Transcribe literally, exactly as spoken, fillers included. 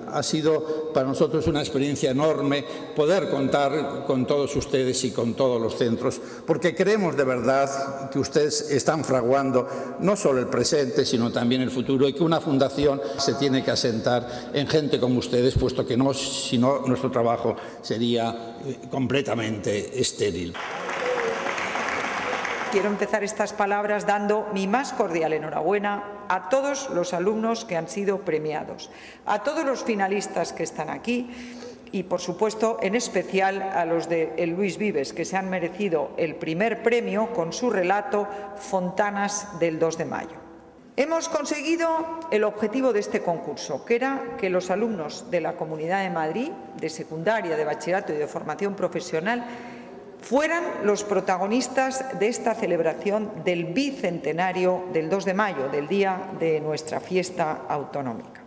Ha sido para nosotros una experiencia enorme poder contar con todos ustedes y con todos los centros, porque creemos de verdad que ustedes están fraguando no solo el presente, sino también el futuro, y que una fundación se tiene que asentar en gente como ustedes, puesto que no, si no, nuestro trabajo sería completamente estéril. Quiero empezar estas palabras dando mi más cordial enhorabuena a todos los alumnos que han sido premiados, a todos los finalistas que están aquí y, por supuesto, en especial a los de el Luis Vives, que se han merecido el primer premio con su relato Fontanas del dos de mayo. Hemos conseguido el objetivo de este concurso, que era que los alumnos de la Comunidad de Madrid, de secundaria, de bachillerato y de formación profesional, fueran los protagonistas de esta celebración del bicentenario del dos de mayo, del día de nuestra fiesta autonómica.